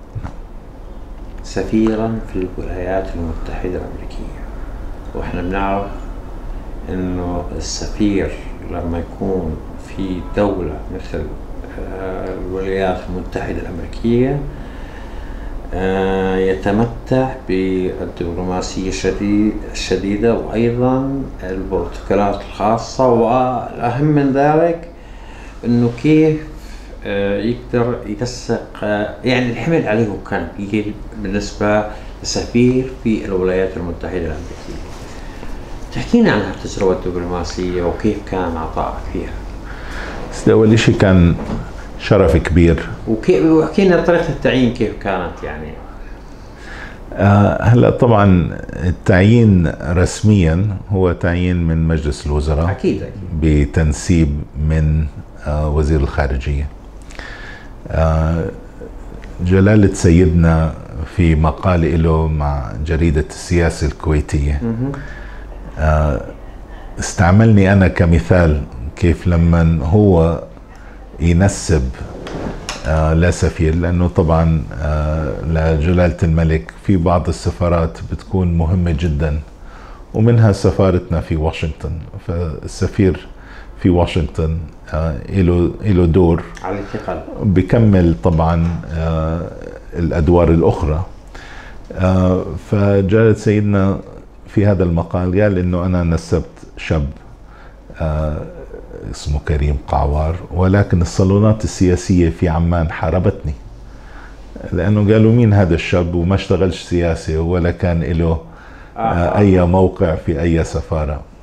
S1: سفيرا في الولايات المتحدة الأمريكية، واحنا بنعرف انه السفير لما يكون في دولة مثل الولايات المتحدة الأمريكية يتمتع بالدبلوماسية الشديدة وأيضا البروتوكولات الخاصة، والأهم من ذلك انه كيف يقدر ينسق. يعني الحمل عليه كان بالنسبة لسفير في الولايات المتحدة الأمريكية. تحكينا عن التجربة الدبلوماسية وكيف كان عطائك فيها؟
S2: أول شيء كان شرف كبير.
S1: وحكينا طريقة التعيين كيف كانت يعني؟
S2: هلا طبعا التعيين رسميا هو تعيين من مجلس الوزراء.
S1: أكيد.
S2: بتنسيب من وزير الخارجية. جلالة سيدنا في مقال له مع جريدة السياسة الكويتية استعملني أنا كمثال كيف لما هو ينسب لسفير، لأنه طبعا لجلالة الملك في بعض السفارات بتكون مهمة جدا، ومنها سفارتنا في واشنطن. فالسفير في واشنطن له دور
S1: على الانتقال،
S2: بكمل طبعا الأدوار الأخرى. فجلالة سيدنا في هذا المقال قال إنه أنا نسبت شاب اسمه كريم قعوار، ولكن الصالونات السياسية في عمان حاربتني، لأنه قالوا مين هذا الشاب وما اشتغلش سياسي ولا كان له أي موقع في أي سفارة.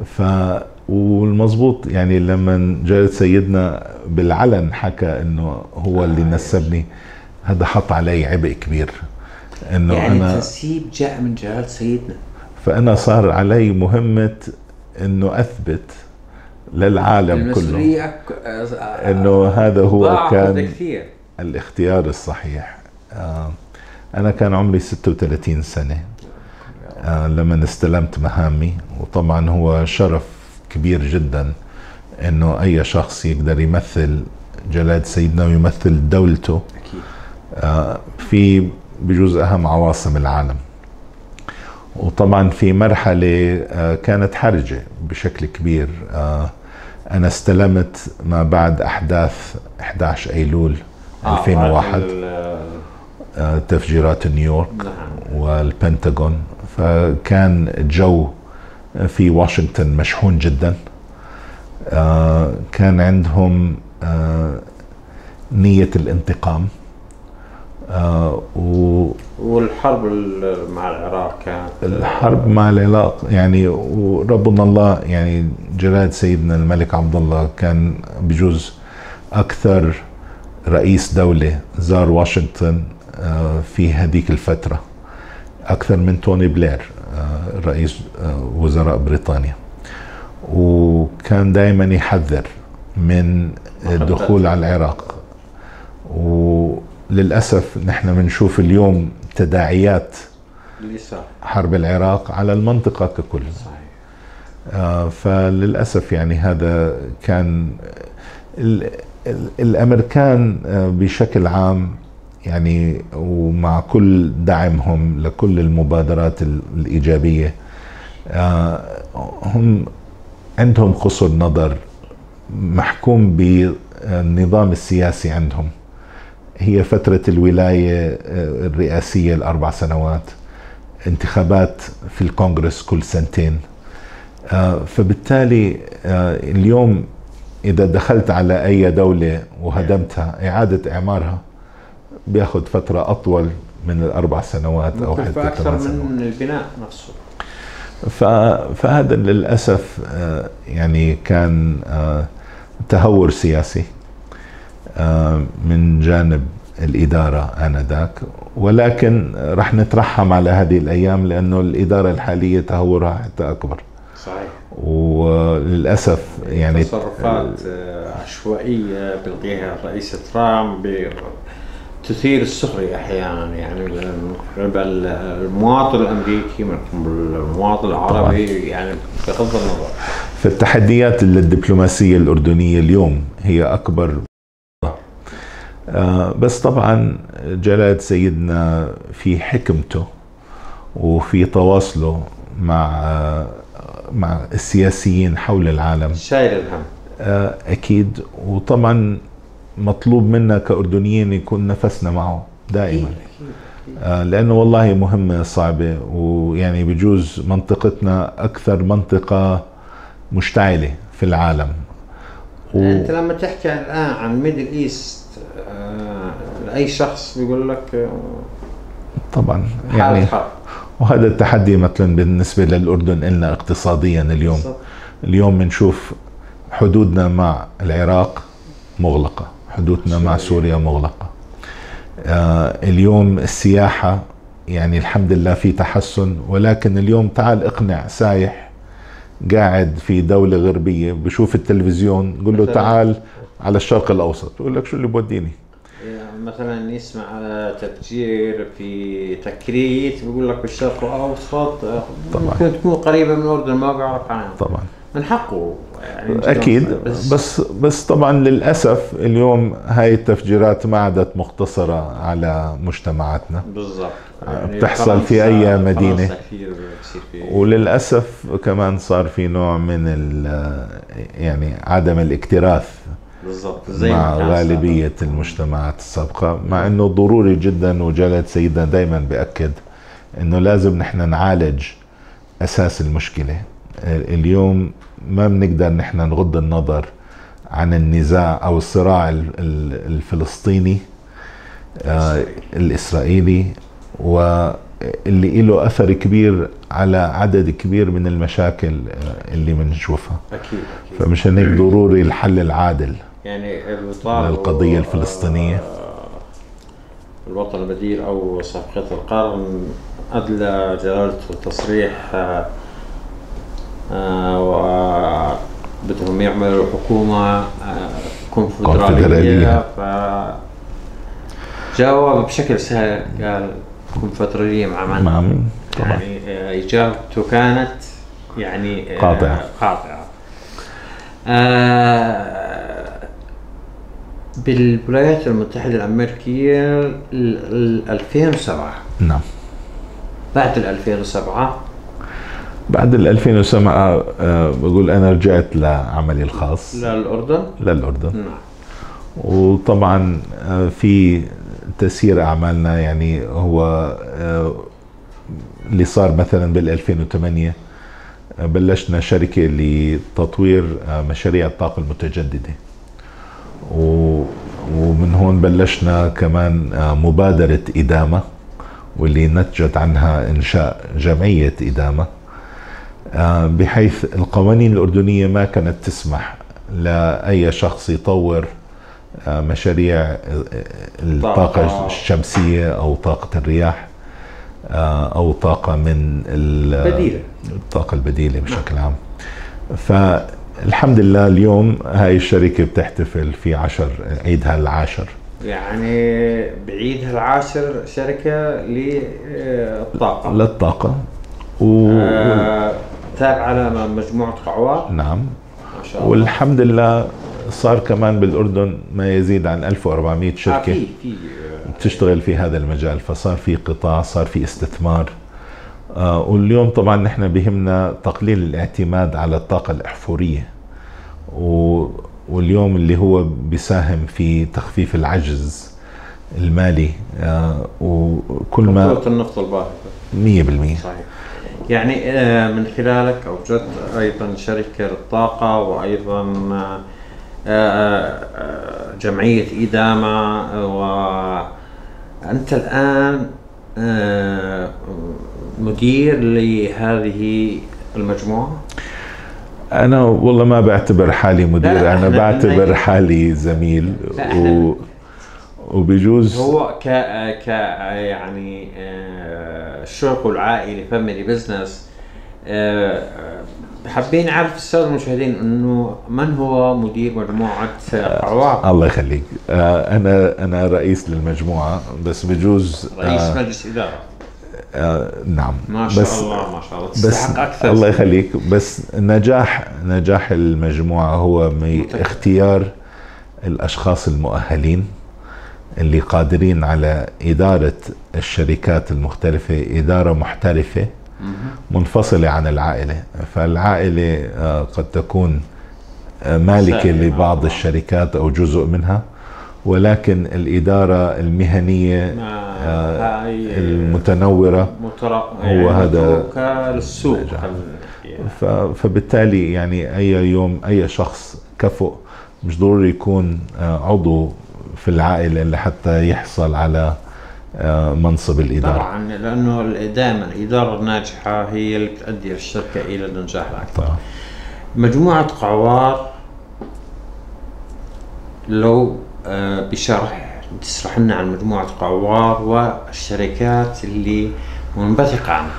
S2: والمظبوط يعني لما جلالة سيدنا بالعلن حكى انه هو اللي نسبني، هذا حط علي عبء كبير، انه
S1: يعني
S2: انا
S1: التنسيب جاء من جلالة سيدنا.
S2: فانا صار علي مهمة انه اثبت للعالم كله انه هذا هو كان الاختيار الصحيح. انا كان عمري 36 سنة لما استلمت مهامي، وطبعا هو شرف كبير جدا انه اي شخص يقدر يمثل جلالة سيدنا ويمثل دولته في بجوز اهم عواصم العالم. وطبعا في مرحلة كانت حرجة بشكل كبير. انا استلمت ما بعد احداث 11 ايلول 2001 تفجيرات نيويورك والبنتاغون، فكان الجو في واشنطن مشحون جدا. كان عندهم نية الانتقام.
S1: والحرب مع العراق كانت
S2: الحرب مع العراق يعني، وربنا الله يعني جلالة سيدنا الملك عبد الله كان بجوز أكثر رئيس دولة زار واشنطن في هذيك الفترة، أكثر من توني بلير رئيس وزراء بريطانيا. وكان دائما يحذر من الدخول على العراق. وللأسف نحن بنشوف اليوم تداعيات حرب العراق على المنطقة ككل. فللأسف يعني هذا كان الأمريكان بشكل عام يعني، ومع كل دعمهم لكل المبادرات الإيجابية، هم عندهم قصر نظر محكوم بالنظام السياسي عندهم. هي فترة الولاية الرئاسية ال4 سنوات، انتخابات في الكونغرس كل سنتين. فبالتالي اليوم إذا دخلت على أي دولة وهدمتها، إعادة إعمارها بياخد فترة أطول من ال4 سنوات أو حتى
S1: أكثر من البناء نفسه.
S2: فهذا للأسف يعني كان تهور سياسي من جانب الإدارة آنذاك، ولكن رح نترحم على هذه الأيام لأنه الإدارة الحالية تهورها حتى أكبر.
S1: صحيح.
S2: وللأسف يعني
S1: تصرفات عشوائية بيلقيها الرئيس ترامب تثير السخرية أحيانا، يعني من قبل المواطن الأمريكي، من قبل المواطن العربي طبعا. يعني بغض النظر،
S2: فالتحديات الدبلوماسية الأردنية اليوم هي أكبر. بس طبعا جلالة سيدنا في حكمته وفي تواصله مع السياسيين حول العالم
S1: شايل الهم
S2: أكيد. وطبعا مطلوب منا كأردنيين يكون نفسنا معه دائما، لأنه والله مهمة صعبة، ويعني بجوز منطقتنا أكثر منطقة مشتعلة في العالم.
S1: أنت لما تحكي الآن عن ميدل إيست لأي شخص بيقول لك
S2: طبعا يعني، وهذا التحدي مثلا بالنسبة للأردن إلنا اقتصاديا اليوم بنشوف حدودنا مع العراق مغلقة، حدودنا مع سوريا مغلقة. اليوم السياحة يعني الحمد لله في تحسن، ولكن اليوم تعال اقنع سايح قاعد في دولة غربية بشوف التلفزيون، قل له تعال على الشرق الأوسط، يقول لك شو اللي بوديني.
S1: مثلا يسمع تفجير في تكريت بيقول لك بالشرق الأوسط، ممكن تكون قريبة من الأردن ما بيعرف عنها.
S2: طبعا
S1: من حقه يعني
S2: أكيد. بس طبعا للأسف اليوم هاي التفجيرات ما عادت مقتصرة على مجتمعاتنا.
S1: بالضبط.
S2: يعني بتحصل في أي مدينة، وللأسف كمان صار في نوع من يعني عدم الاكتراث
S1: بالضبط
S2: مع غالبية المجتمعات السابقة، مع انه ضروري جدا. وجلالة سيدنا دايما بيأكد انه لازم نحن نعالج اساس المشكلة. اليوم ما بنقدر نحن نغض النظر عن النزاع او الصراع الفلسطيني الاسرائيلي، اللي له أثر كبير على عدد كبير من المشاكل اللي بنشوفها.
S1: أكيد.
S2: فمشان هيك ضروري الحل العادل
S1: يعني
S2: للقضية الفلسطينية.
S1: الوطن البديل أو صفقة القرن أدلى جلالة التصريح بدهم يعملوا حكومة كونفدرالية، فجاوب بشكل سهل قال كونفدرالية مع من؟ يعني إجابته كانت يعني
S2: قاطعة.
S1: بالولايات المتحدة الأمريكية 2007.
S2: نعم.
S1: بعد 2007
S2: بقول أنا رجعت لعملي الخاص
S1: للأردن.
S2: نعم. وطبعا في تسيير أعمالنا، يعني هو اللي صار مثلا بال 2008 بلشنا شركة لتطوير مشاريع الطاقة المتجددة، ومن هون بلشنا كمان مبادرة إدامة، واللي نتجت عنها إنشاء جمعية إدامة، بحيث القوانين الأردنية ما كانت تسمح لأي شخص يطور مشاريع الطاقة الشمسية أو طاقة الرياح أو طاقة من الطاقة البديلة بشكل عام. فالحمد لله اليوم هاي الشركة بتحتفل في عيدها العاشر،
S1: يعني بعيدها العاشر شركة للطاقة تابعة لمجموعة قعوار.
S2: نعم ما شاء الله. والحمد لله صار كمان بالأردن ما يزيد عن 1400 شركة بتشتغل في هذا المجال، فصار في قطاع، صار في استثمار. واليوم طبعا نحن بهمنا تقليل الاعتماد على الطاقة الأحفورية، واليوم اللي هو بيساهم في تخفيف العجز المالي، وكل ما
S1: خطوة النفط الباهظة
S2: 100%.
S1: صحيح. يعني من خلالك أوجدت أيضا شركة للطاقة، وأيضا جمعية إدامة، وأنت الآن مدير لهذه المجموعة.
S2: أنا والله ما بعتبر حالي مدير، أنا بعتبر حالي زميل، وبيجوز
S1: هو يعني شغل عائلي، فاميلي بزنس. حابين نعرف السادة المشاهدين انه من هو مدير مجموعة قعوار.
S2: الله يخليك. انا رئيس للمجموعة، بس بجوز
S1: رئيس مجلس إدارة.
S2: نعم.
S1: ما شاء الله ما شاء الله،
S2: تستحق أكثر. الله يخليك. بس نجاح المجموعة هو اختيار الأشخاص المؤهلين اللي قادرين على إدارة الشركات المختلفة إدارة محترفة منفصلة عن العائلة. فالعائلة قد تكون مالكة لبعض الشركات أو جزء منها، ولكن الإدارة المهنية المتنورة هو هذا
S1: للسوق.
S2: فبالتالي يعني أي شخص كفؤ مش ضروري يكون عضو في العائلة اللي حتى يحصل على منصب الإدارة.
S1: طبعا، لأنه دائما الإدارة الناجحة هي اللي بتؤدي الشركة إلى النجاح الأكثر. طبعا. مجموعة قعوار، لو بشرح تشرح لنا عن مجموعة قعوار والشركات اللي منبثقة عنها.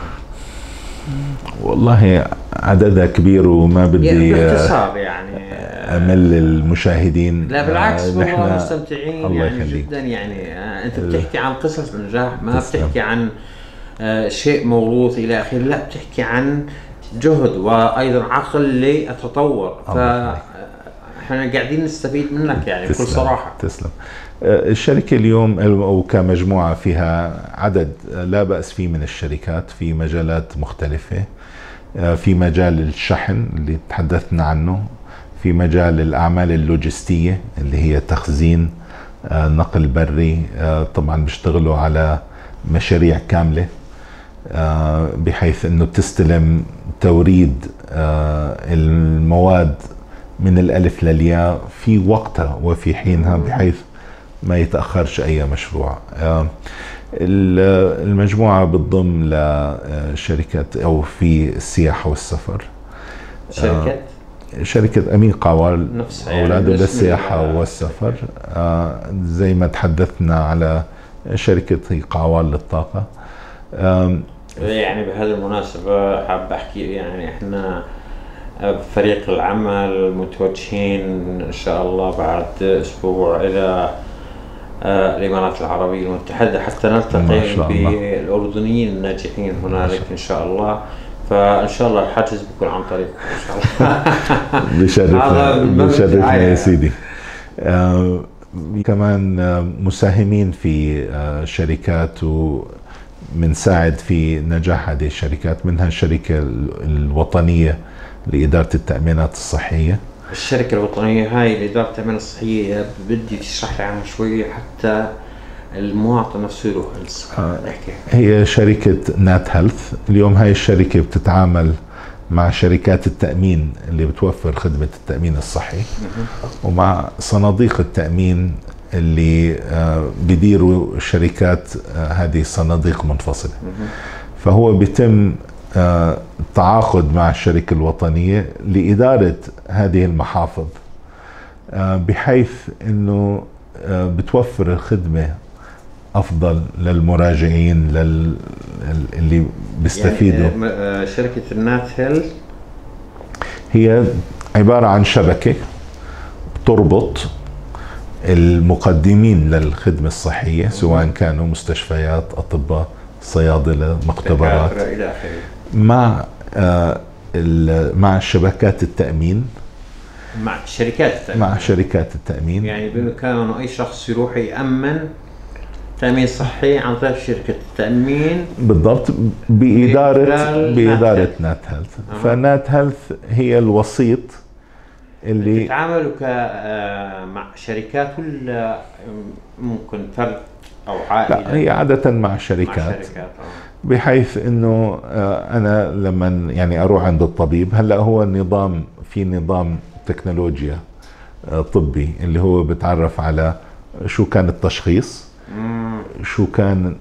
S2: والله عددها كبير وما بدي
S1: باختصار يعني
S2: أمل المشاهدين.
S1: لا بالعكس، والله مستمتعين
S2: الله
S1: يعني
S2: يخليك.
S1: جدا. يعني أنت بتحكي عن قصص نجاح، ما بتحكي عن شيء موروث إلى آخره، لا بتحكي عن جهد وأيضا عقل للتطور. فإحنا قاعدين نستفيد منك يعني بكل صراحة.
S2: تسلم. الشركة اليوم أو كمجموعة فيها عدد لا بأس فيه من الشركات في مجالات مختلفة. في مجال الشحن اللي تحدثنا عنه، في مجال الأعمال اللوجستية اللي هي تخزين، نقل بري. طبعا بيشتغلوا على مشاريع كاملة بحيث أنه تستلم توريد المواد من الألف للياء في وقتها وفي حينها، بحيث ما يتأخرش أي مشروع. المجموعة بتضم لشركات أو في السياحة والسفر. شركة أمين قعوال
S1: نفس
S2: أولاده للسياحة والسفر. زي ما تحدثنا على شركة قعوال للطاقة.
S1: يعني بهذه المناسبة حاب أحكي، يعني إحنا فريق العمل متوجهين إن شاء الله بعد أسبوع إلى الإمارات العربية المتحدة حتى نلتقي بالأردنيين الناجحين هنالك إن شاء الله. فإن شاء الله الحجز بيكون عن طريق إن شاء
S2: الله. بشرفنا يا سيدي. كمان مساهمين في شركات ومنساعد في نجاح هذه الشركات، منها الشركة الوطنية لإدارة التأمينات الصحية.
S1: الشركة الوطنية هاي لإدارة التأمين الصحية بدي تشرح لي عنها شوي حتى المواطن نفسه يروح
S2: هي شركة نات هيلث. اليوم هاي الشركة بتتعامل مع شركات التأمين اللي بتوفر خدمة التأمين الصحي ومع صناديق التأمين اللي بيديروا شركات هذه الصناديق منفصلة. فهو بيتم التعاقد مع الشركة الوطنية لإدارة هذه المحافظ بحيث أنه بتوفر الخدمة أفضل للمراجعين اللي بيستفيدوا.
S1: يعني شركة النات هيلث
S2: هي عبارة عن شبكة تربط المقدمين للخدمة الصحية سواء كانوا مستشفيات، أطباء، صيادلة، مختبرات، مع مع شبكات التأمين،
S1: مع شركات التأمين. يعني بإمكانه أي شخص يروح يأمن تأمين صحي عن طريق شركة التأمين
S2: بالضبط بإدارة نات هيلث. فنات هيلث هي الوسيط اللي
S1: بتتعاملوا مع شركات ولا ممكن فرد أو عائلة؟
S2: لا، هي عادة مع شركات. بحيث انه انا لما يعني اروح عند الطبيب، هلا هو النظام في نظام تكنولوجيا طبي اللي هو بتعرف على شو كان التشخيص، شو كان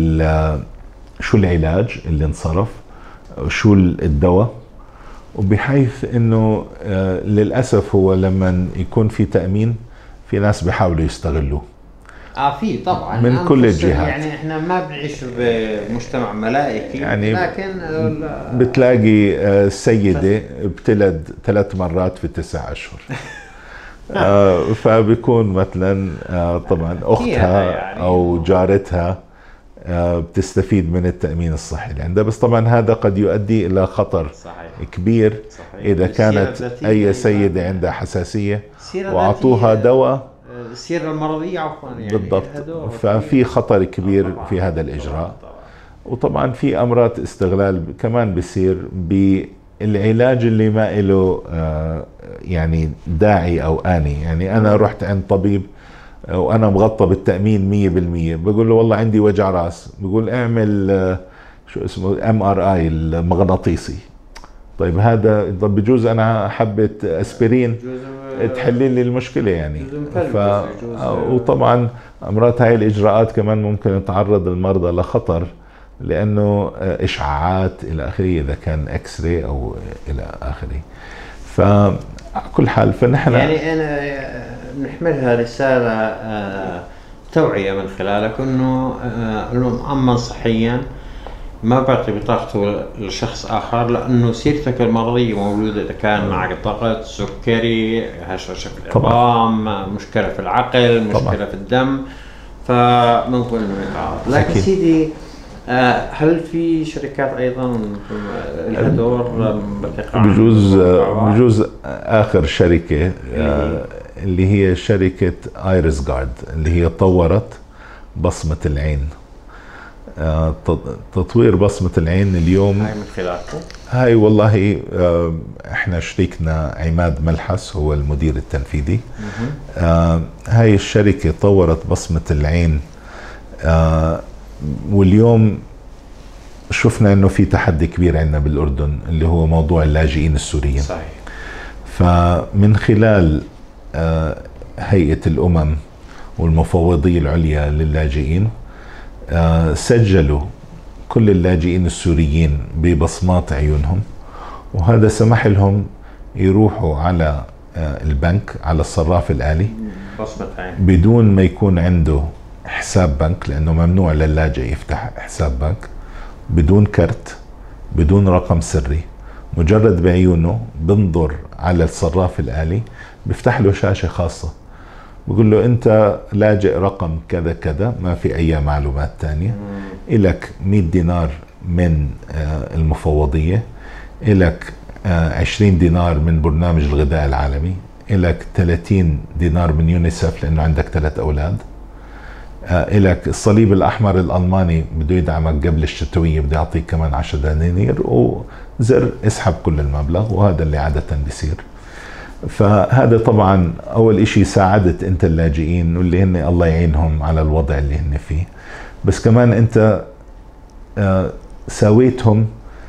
S2: شو العلاج اللي انصرف، شو الدواء. وبحيث انه للاسف هو لما يكون في تأمين في ناس بيحاولوا يستغلوه.
S1: في طبعا
S2: من كل الجهات.
S1: يعني احنا ما بنعيش بمجتمع ملائكي، يعني لكن
S2: بتلاقي سيدة ابتلد 3 مرات في 9 أشهر. فبيكون مثلا طبعا أختها يعني أو جارتها بتستفيد من التأمين الصحي اللي عندها، بس طبعا هذا قد يؤدي إلى خطر كبير. إذا كانت أي سيدة عندها حساسية وأعطوها دواء
S1: السيرة المرضية عفوا يعني
S2: بالضبط، ففي خطر كبير في هذا الإجراء. وطبعا في أمراض استغلال كمان بيصير بالعلاج اللي ما له يعني داعي أو آني. يعني أنا رحت عند طبيب وأنا مغطى بالتأمين 100%، بقول له والله عندي وجع راس، بقول اعمل شو اسمه MRI المغناطيسي. طيب هذا بجوز أنا حبة أسبرين تحل لي المشكلة يعني. وطبعا أمراض هاي الإجراءات كمان ممكن تعرض المرضى لخطر، لأنه إشعاعات إلى آخره إذا كان إكس راي أو إلى آخره. فعلى كل حال فنحن
S1: يعني أنا نحملها رسالة توعية من خلالك إنه مؤمن صحيا، ما بعطي بطاقته لشخص آخر، لأنه سيرتك المرضية موجودة. إذا كان معك ضغط، سكري، هشاشة في العظام، مشكلة في العقل، مشكلة طبعا في الدم، فممكن إنه يتعارض. لكن أكيد. سيدي هل في شركات أيضا لها دور
S2: بجوز آخر شركة اللي هي شركة آيرس جارد اللي هي طورت بصمة العين. تطوير بصمة العين اليوم
S1: هاي من خلالكم؟
S2: هاي والله احنا شريكنا عماد ملحس هو المدير التنفيذي. هاي الشركة طورت بصمة العين، واليوم شفنا انه في تحدي كبير عندنا بالاردن اللي هو موضوع اللاجئين السوريين.
S1: صحيح.
S2: فمن خلال هيئة الامم والمفوضية العليا للاجئين سجلوا كل اللاجئين السوريين ببصمات عيونهم، وهذا سمح لهم يروحوا على البنك، على الصراف الآلي،
S1: بصمة عين،
S2: بدون ما يكون عنده حساب بنك، لأنه ممنوع للاجئ يفتح حساب بنك، بدون كرت، بدون رقم سري. مجرد بعيونه بنظر على الصراف الآلي، بيفتح له شاشة خاصة بقول له أنت لاجئ رقم كذا كذا، ما في أي معلومات تانية. إلك 100 دينار من المفوضية، إلك 20 دينار من برنامج الغذاء العالمي، إلك 30 دينار من يونيسف لأنه عندك 3 أولاد، إلك الصليب الأحمر الألماني بده يدعمك قبل الشتوية بده يعطيك كمان 10 دنانير، وزر اسحب كل المبلغ، وهذا اللي عادة بيصير. فهذا طبعا أول إشي ساعدت أنت اللاجئين واللي هن الله يعينهم على الوضع اللي هن فيه، بس كمان أنت ساويتهم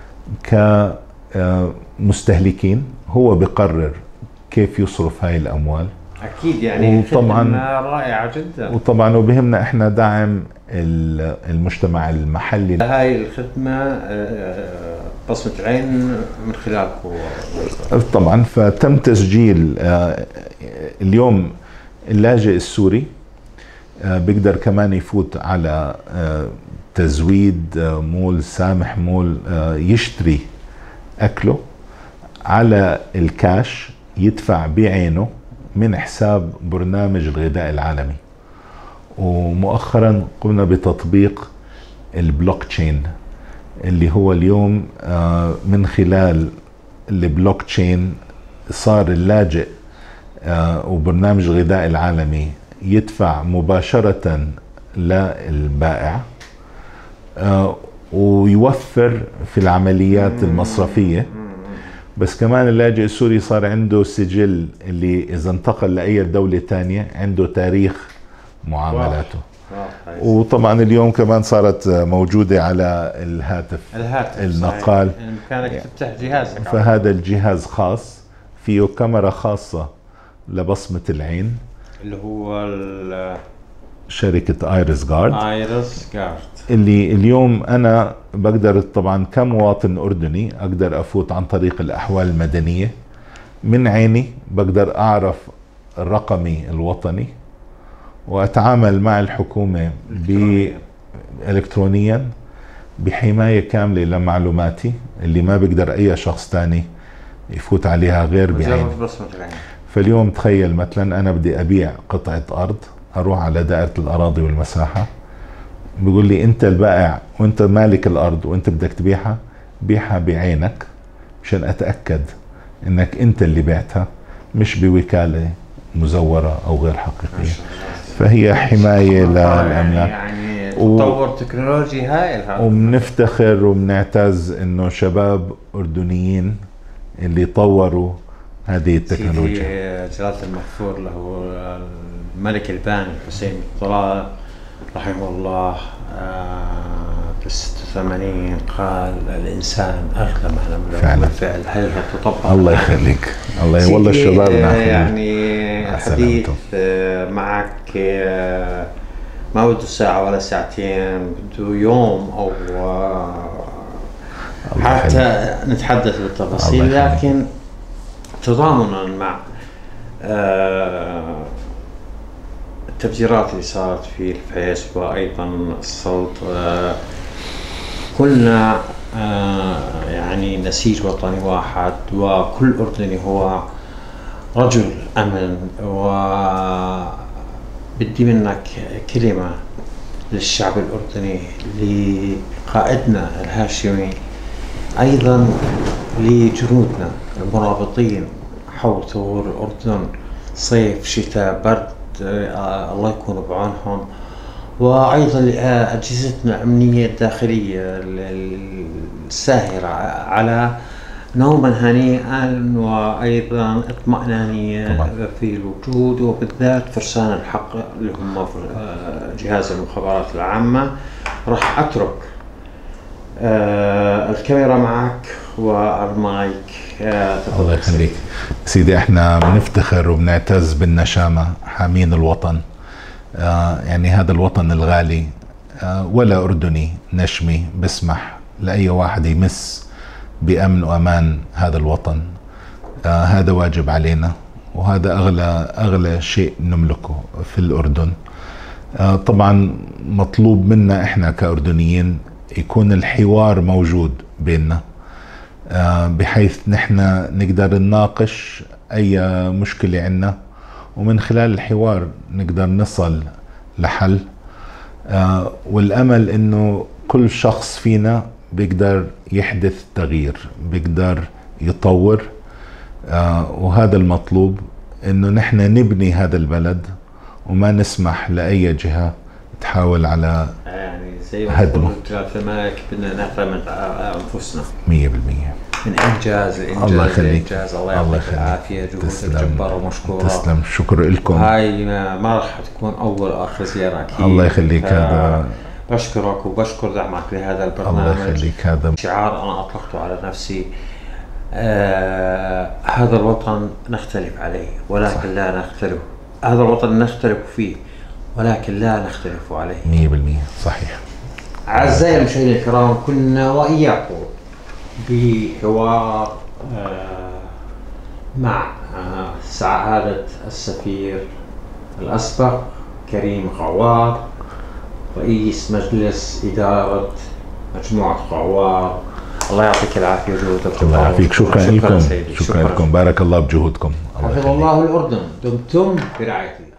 S2: كمستهلكين. هو بقرر كيف يصرف هاي الأموال.
S1: أكيد يعني خدمة رائعة جدا.
S2: وطبعا وبهمنا إحنا دعم المجتمع المحلي.
S1: هاي الخدمة بصمة العين من خلالكم
S2: طبعا. فتم تسجيل اليوم اللاجئ السوري بيقدر كمان يفوت على تزويد مول، سامح مول، يشتري أكله على الكاش، يدفع بعينه من حساب برنامج الغذاء العالمي. ومؤخرا قمنا بتطبيق البلوك تشين، اللي هو اليوم من خلال البلوك تشين صار اللاجئ وبرنامج الغذاء العالمي يدفع مباشرة للبائع، ويوفر في العمليات المصرفية. بس كمان اللاجئ السوري صار عنده سجل اللي إذا انتقل لأي دولة تانية عنده تاريخ معاملاته. وطبعا اليوم كمان صارت موجودة على الهاتف النقال،
S1: بإمكانك تفتح جهازك.
S2: فهذا الجهاز خاص فيه كاميرا خاصة لبصمة العين،
S1: اللي هو
S2: شركة ايرس جارد. اللي اليوم أنا بقدر طبعا كمواطن أردني أقدر أفوت عن طريق الأحوال المدنية من عيني، بقدر أعرف رقمي الوطني وأتعامل مع الحكومة إلكترونيا بحماية كاملة لمعلوماتي اللي ما بقدر أي شخص تاني يفوت عليها غير بعيني. فاليوم تخيل مثلا أنا بدي أبيع قطعة أرض، أروح على دائرة الأراضي والمساحة، بيقول لي أنت البائع وأنت مالك الأرض وأنت بدك تبيعها، بيعها بعينك مشان أتأكد أنك أنت اللي بعتها، مش بوكالة مزورة أو غير حقيقية. فهي حماية للأملاك.
S1: يعني تطور تكنولوجي هائل هذا.
S2: وبنفتخر وبنعتز إنه شباب أردنيين اللي طوروا هذه التكنولوجيا.
S1: جلالة المغفور له الملك الباني حسين طلال رحمه الله في 86 قال الإنسان أغلى ما نملك. بالفعل هل تطبق؟
S2: الله يخليك. الله والله الشباب
S1: يعني حديث معك ما بده ساعة ولا ساعتين، بده يوم أو حتى نتحدث بالتفاصيل، لكن تضامنا مع التفجيرات اللي صارت في الفيس وأيضا الصوت، كلنا يعني نسيج وطني واحد، وكل أردني هو رجل أمن. وبدي منك كلمة للشعب الأردني، لقائدنا الهاشمي، أيضا لجنودنا المرابطين حول ثغور الأردن، صيف شتاء برد، الله يكون بعونهم. وأيضا لأجهزتنا الأمنية الداخلية الساهرة على نوما هنيئا وأيضا اطمئنانية في الوجود، وبالذات فرسان الحق اللي هم جهاز المخابرات العامة. راح أترك الكاميرا معك والمايك.
S2: الله يخليك سيدي. احنا بنفتخر وبنعتز بالنشامة، حامين الوطن. يعني هذا الوطن الغالي ولا أردني نشمي بسمح لأي واحد يمس بأمن وأمان هذا الوطن. هذا واجب علينا، وهذا أغلى شيء نملكه في الأردن. طبعا مطلوب منا إحنا كأردنيين يكون الحوار موجود بيننا، بحيث نحن نقدر نناقش أي مشكلة عنا، ومن خلال الحوار نقدر نصل لحل. والأمل إنه كل شخص فينا بيقدر يحدث تغيير، بيقدر يطور. وهذا المطلوب، إنه نحن نبني هذا البلد وما نسمح لأي جهة تحاول على
S1: زي ما قلت في الملك، بدنا نعتمد على أنفسنا 100%. من إنجاز لإنجاز
S2: الله يخليك.
S1: الله يعطيك العافية. جهودك جبارة ومشكورة.
S2: تسلم، شكر لكم.
S1: هاي ما راح تكون أول آخر زيارة أكيد.
S2: الله يخليك. هذا
S1: بشكرك وبشكر دعمك لهذا البرنامج.
S2: الله يخليك. هذا
S1: شعار أنا أطلقته على نفسي. هذا الوطن نختلف عليه ولكن صح. لا نختلف. هذا الوطن نختلف فيه ولكن لا نختلف عليه
S2: 100%. صحيح.
S1: أعزائي المشاهدين الكرام، كنا وإياكم بحوار مع سعادة السفير الأسبق كريم غوار، رئيس مجلس إدارة مجموعة غوار. الله يعطيك العافية وجهودك.
S2: الله يعافيك. شكرا لكم. شكرا لكم. بارك الله بجهودكم.
S1: حفظ الله الأردن. دمتم برعاية الله.